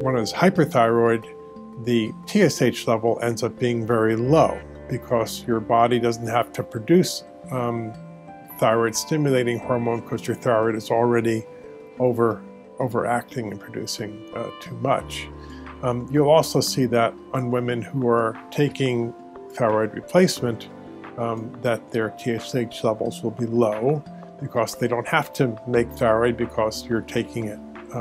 one is hyperthyroid, the TSH level ends up being very low because your body doesn't have to produce thyroid stimulating hormone because your thyroid is already overacting and producing too much. You'll also see that on women who are taking thyroid replacement, that their TSH levels will be low because they don't have to make thyroid because you're taking it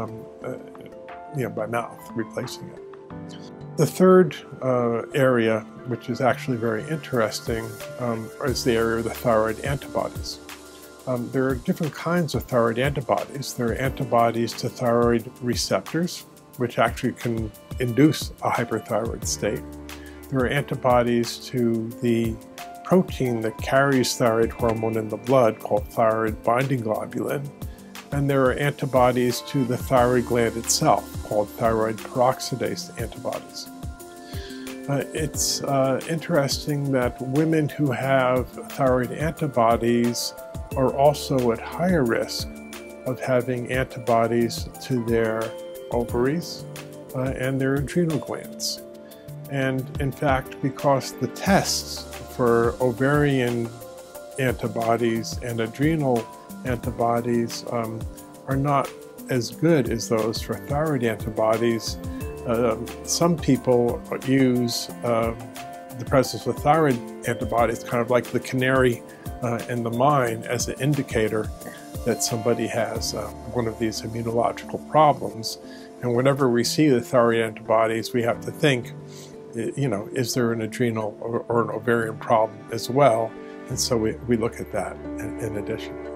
by mouth, replacing it. The third area, which is actually very interesting, is the area of the thyroid antibodies. There are different kinds of thyroid antibodies. There are antibodies to thyroid receptors, which actually can induce a hyperthyroid state. There are antibodies to the protein that carries thyroid hormone in the blood called thyroid binding globulin. And there are antibodies to the thyroid gland itself called thyroid peroxidase antibodies. It's interesting that women who have thyroid antibodies are also at higher risk of having antibodies to their ovaries and their adrenal glands. And in fact, because the tests for ovarian antibodies and adrenal antibodies are not as good as those for thyroid antibodies, some people use the presence of thyroid antibodies kind of like the canary in the mine as an indicator that somebody has one of these immunological problems. And whenever we see the thyroid antibodies, we have to think, is there an adrenal or an ovarian problem as well? And so we look at that in addition.